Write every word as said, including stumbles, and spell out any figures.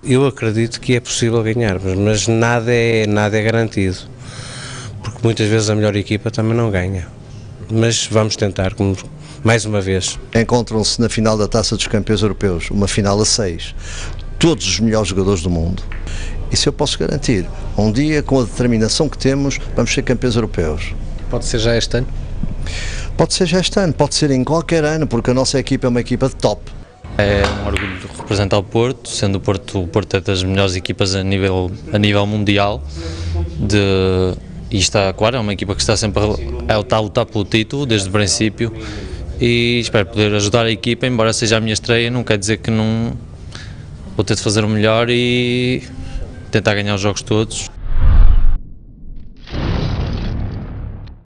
Eu acredito que é possível ganharmos, mas nada é, nada é garantido, porque muitas vezes a melhor equipa também não ganha, mas vamos tentar, como, mais uma vez. Encontram-se na final da Taça dos Campeões Europeus, uma final a seis, todos os melhores jogadores do mundo. Isso eu posso garantir. Um dia, com a determinação que temos, vamos ser campeões europeus. Pode ser já este ano? Pode ser já este ano, pode ser em qualquer ano, porque a nossa equipa é uma equipa de top. É um orgulho representar o Porto, sendo o Porto, o Porto é das melhores equipas a nível, a nível mundial, de, e está, claro, é uma equipa que está sempre a, a lutar pelo título desde o princípio, e espero poder ajudar a equipa, embora seja a minha estreia, não quer dizer que não vou ter de fazer o melhor e tentar ganhar os jogos todos.